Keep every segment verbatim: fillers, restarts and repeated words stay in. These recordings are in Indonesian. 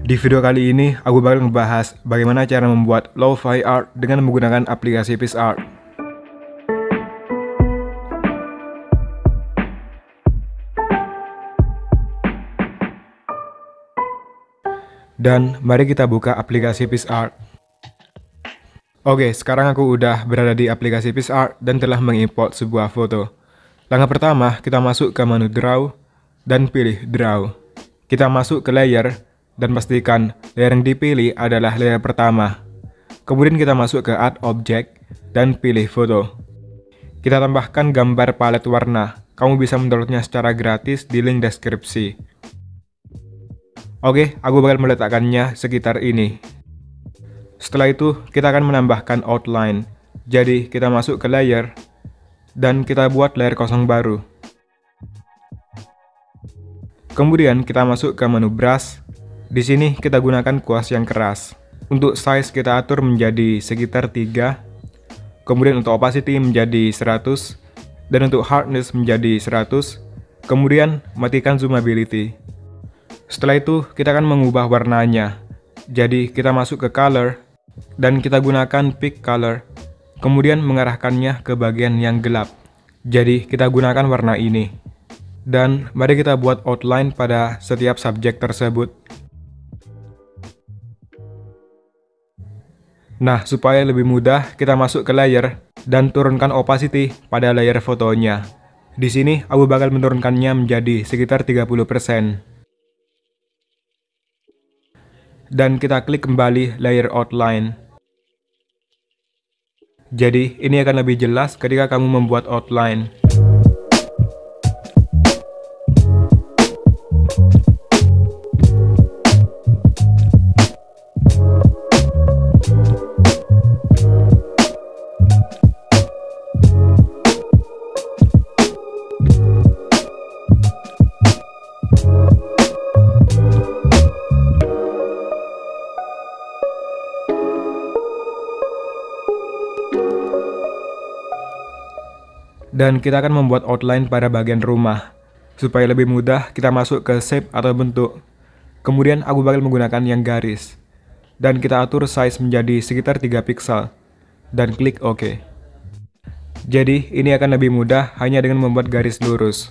Di video kali ini, aku bakal ngebahas bagaimana cara membuat lo-fi art dengan menggunakan aplikasi PixArt. Dan mari kita buka aplikasi PixArt. Oke, sekarang aku udah berada di aplikasi PixArt dan telah mengimport sebuah foto. Langkah pertama, kita masuk ke menu Draw dan pilih Draw. Kita masuk ke layer dan pastikan layer yang dipilih adalah layer pertama. Kemudian kita masuk ke Add Object dan pilih foto. Kita tambahkan gambar palet warna. Kamu bisa mendownloadnya secara gratis di link deskripsi. Oke, aku bakal meletakkannya sekitar ini. Setelah itu, kita akan menambahkan outline. Jadi, kita masuk ke layer dan kita buat layer kosong baru. Kemudian kita masuk ke menu brush. Di sini kita gunakan kuas yang keras. Untuk size kita atur menjadi sekitar tiga. Kemudian untuk opacity menjadi seratus dan untuk hardness menjadi seratus. Kemudian matikan zoomability. Setelah itu kita akan mengubah warnanya. Jadi kita masuk ke color dan kita gunakan pick color. Kemudian mengarahkannya ke bagian yang gelap. Jadi kita gunakan warna ini. Dan mari kita buat outline pada setiap subjek tersebut. Nah, supaya lebih mudah, kita masuk ke layer dan turunkan opacity pada layer fotonya. Di sini, aku bakal menurunkannya menjadi sekitar tiga puluh persen. Dan kita klik kembali layer outline. Jadi, ini akan lebih jelas ketika kamu membuat outline. Dan kita akan membuat outline pada bagian rumah. Supaya lebih mudah, kita masuk ke shape atau bentuk. Kemudian aku bakal menggunakan yang garis. Dan kita atur size menjadi sekitar tiga piksel. Dan klik OK. Jadi ini akan lebih mudah hanya dengan membuat garis lurus.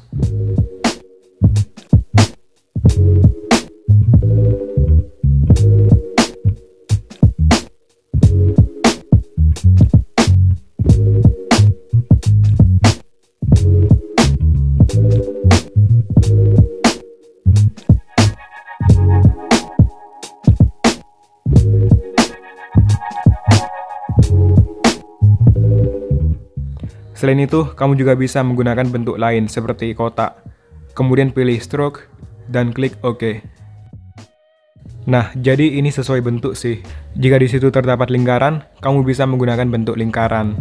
Selain itu, kamu juga bisa menggunakan bentuk lain seperti kotak. Kemudian pilih stroke dan klik OK. Nah, jadi ini sesuai bentuk sih. Jika di situ terdapat lingkaran, kamu bisa menggunakan bentuk lingkaran.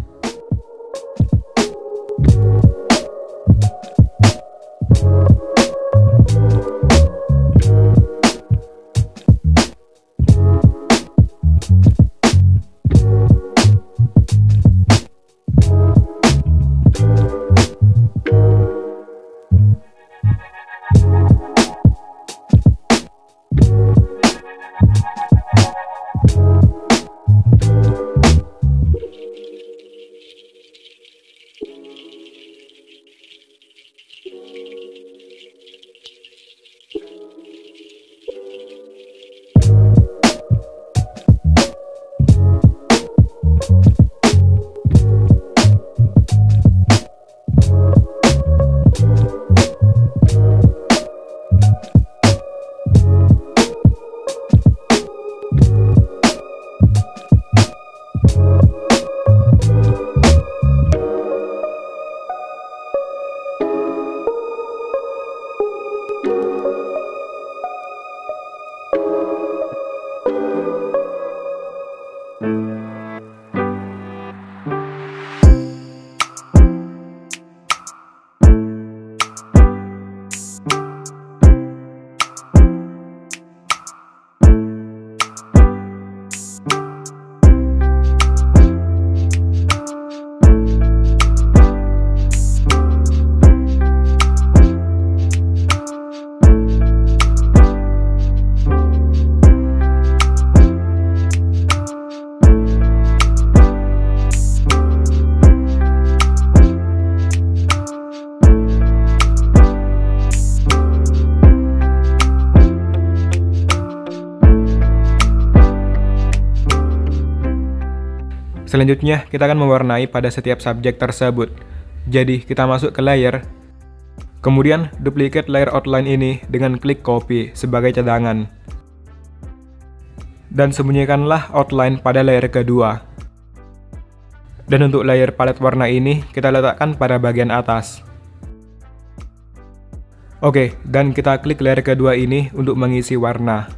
Selanjutnya, kita akan mewarnai pada setiap subjek tersebut. Jadi, kita masuk ke layer. Kemudian, duplicate layer outline ini dengan klik copy sebagai cadangan. Dan sembunyikanlah outline pada layer kedua. Dan untuk layer palet warna ini, kita letakkan pada bagian atas. Oke, dan kita klik layer kedua ini untuk mengisi warna.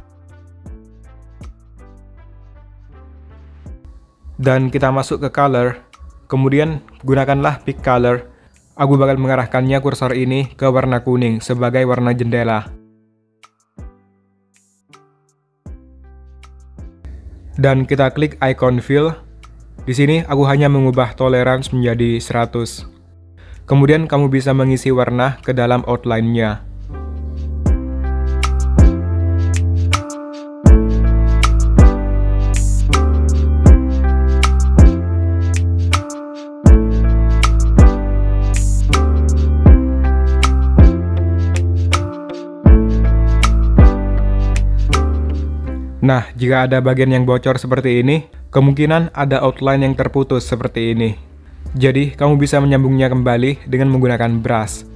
Dan kita masuk ke color, kemudian gunakanlah pick color. Aku bakal mengarahkannya kursor ini ke warna kuning sebagai warna jendela. Dan kita klik icon fill. Di sini aku hanya mengubah tolerance menjadi seratus. Kemudian kamu bisa mengisi warna ke dalam outline-nya. Nah, jika ada bagian yang bocor seperti ini, kemungkinan ada outline yang terputus seperti ini. Jadi, kamu bisa menyambungnya kembali dengan menggunakan brush.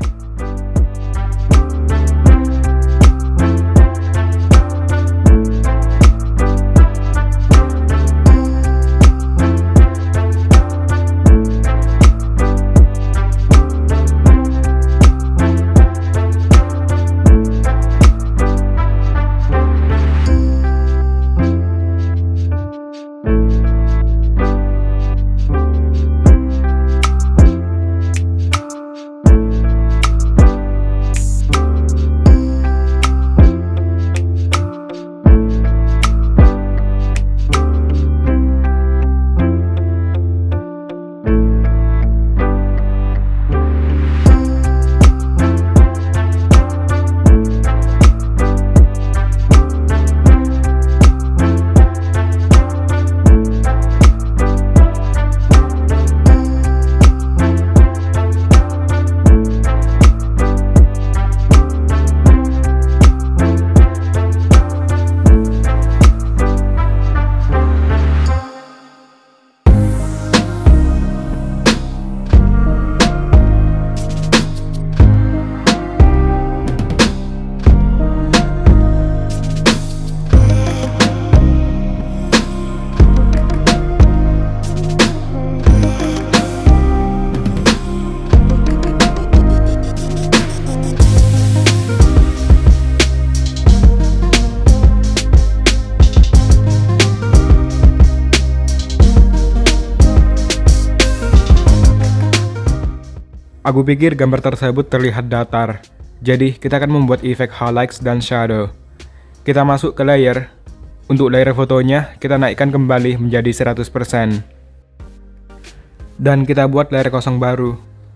Aku pikir gambar tersebut terlihat datar, jadi kita akan membuat efek highlights dan shadow. Kita masuk ke layer. Untuk layer fotonya, kita naikkan kembali menjadi seratus persen. Dan kita buat layer kosong baru.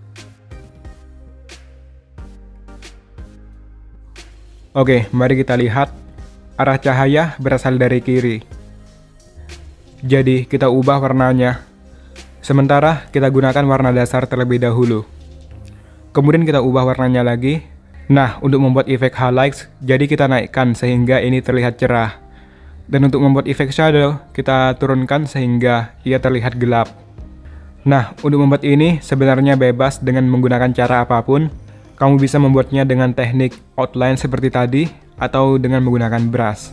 Oke, mari kita lihat. Arah cahaya berasal dari kiri. Jadi, kita ubah warnanya. Sementara, kita gunakan warna dasar terlebih dahulu. Kemudian kita ubah warnanya lagi. Nah, untuk membuat efek highlights, jadi kita naikkan sehingga ini terlihat cerah. Dan untuk membuat efek shadow, kita turunkan sehingga ia terlihat gelap. Nah, untuk membuat ini sebenarnya bebas dengan menggunakan cara apapun. Kamu bisa membuatnya dengan teknik outline seperti tadi, atau dengan menggunakan brush.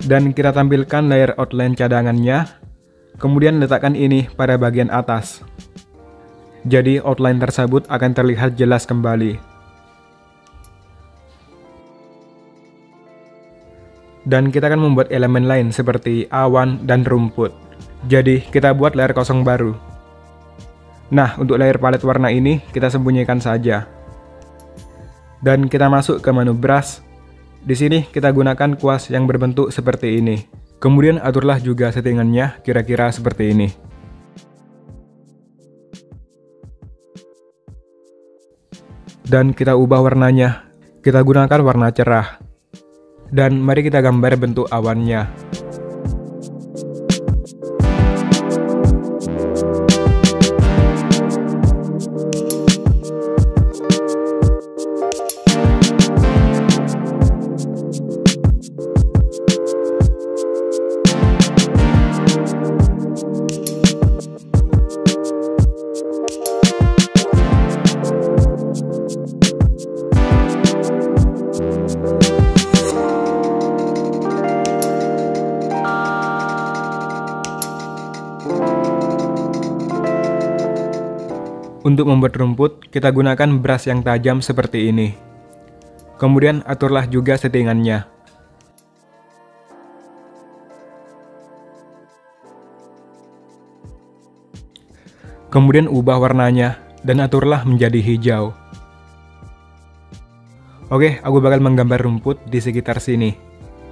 Dan kita tampilkan layer outline cadangannya, kemudian letakkan ini pada bagian atas. Jadi outline tersebut akan terlihat jelas kembali. Dan kita akan membuat elemen lain seperti awan dan rumput. Jadi kita buat layer kosong baru. Nah, untuk layer palet warna ini kita sembunyikan saja. Dan kita masuk ke menu brush. Di sini kita gunakan kuas yang berbentuk seperti ini. Kemudian aturlah juga settingannya kira-kira seperti ini. Dan kita ubah warnanya. Kita gunakan warna cerah. Dan mari kita gambar bentuk awannya. Untuk membuat rumput, kita gunakan brush yang tajam seperti ini. Kemudian aturlah juga settingannya. Kemudian ubah warnanya, dan aturlah menjadi hijau. Oke, aku bakal menggambar rumput di sekitar sini.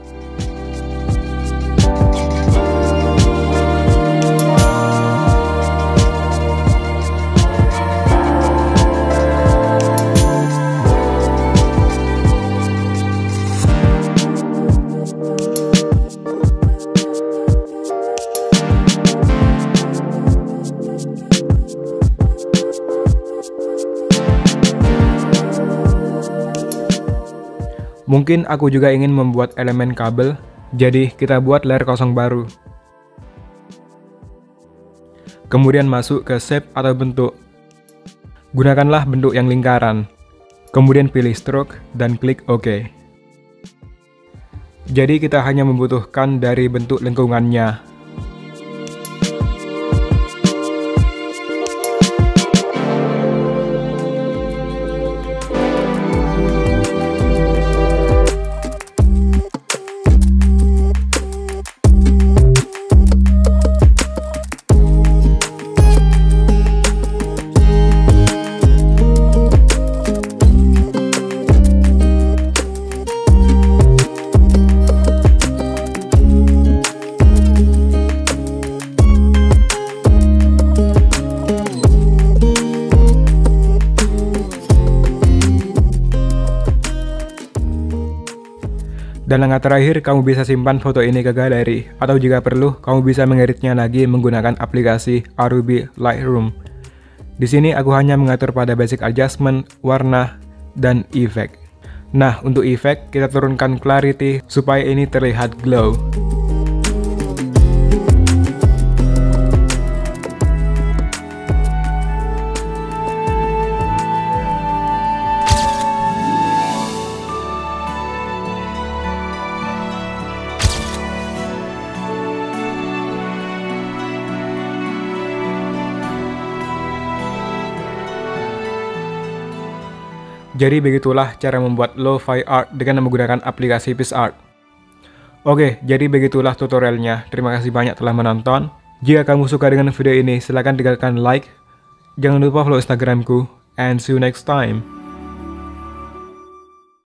Mungkin aku juga ingin membuat elemen kabel, jadi kita buat layer kosong baru. Kemudian masuk ke shape atau bentuk. Gunakanlah bentuk yang lingkaran. Kemudian pilih stroke dan klik OK. Jadi kita hanya membutuhkan dari bentuk lengkungannya. Dan langkah terakhir, kamu bisa simpan foto ini ke galeri, atau jika perlu, kamu bisa mengeditnya lagi menggunakan aplikasi Aruby Lightroom. Di sini aku hanya mengatur pada basic adjustment, warna, dan efek. Nah, untuk efek, kita turunkan clarity supaya ini terlihat glow. Jadi begitulah cara membuat lo-fi art dengan menggunakan aplikasi PixArt. Oke, jadi begitulah tutorialnya. Terima kasih banyak telah menonton. Jika kamu suka dengan video ini, silahkan tinggalkan like. Jangan lupa follow Instagramku. And see you next time.